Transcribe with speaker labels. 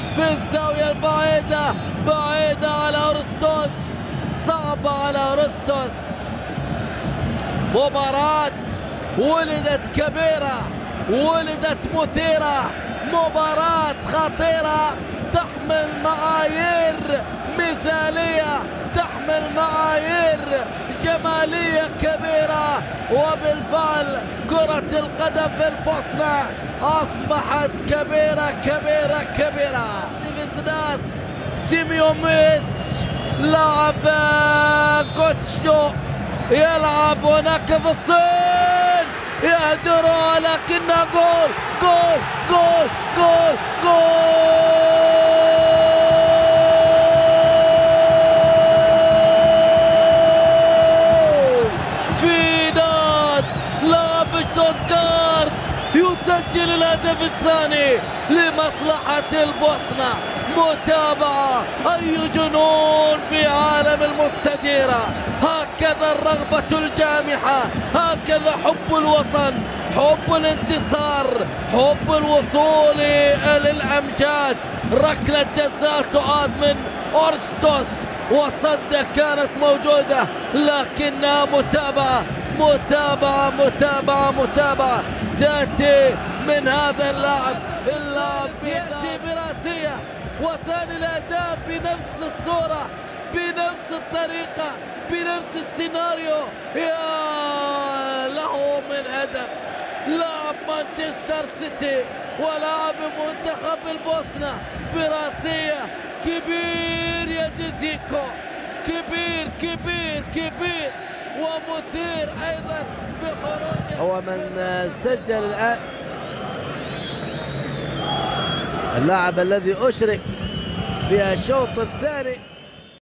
Speaker 1: في الزاوية البعيدة، بعيدة على أورستوس، صعبة على أورستوس. مباراة ولدت كبيرة، ولدت مثيرة، مباراة خطيرة تحمل معايير مثالية، تحمل معايير جمالية كبيرة. وبالفعل كرة القدم في البوسنة أصبحت كبيرة كبيرة كبيرة. ديفيزناس سيميوميتش لاعب كوتشنو يلعب هناك في الصين، يهدرها لكنها جول جول جول جول جول. فيناد لاعب شتوتغارت يسجل الهدف الثاني لمصلحة البوسنة. متابعة، أي جنون في عالم المستديرة. هكذا الرغبة الجامحة، هكذا حب الوطن، حب الانتصار، حب الوصول للأمجاد. ركلة جزاء تعاد من أورستوس، وصدة كانت موجودة لكنها متابعة متابعة متابعة متابعة تأتي من هذا اللاعب يأتي براسية، وثاني الأهداف بنفس الصورة، بنفس الطريقة، بنفس السيناريو. يا له من هدف، لاعب مانشستر سيتي ولاعب منتخب البوسنة براسية. كبير يا ديزيكو، كبير كبير كبير ومثير أيضا بخروجه.
Speaker 2: هو من سجل الآن، اللاعب الذي أشرك في الشوط الثاني.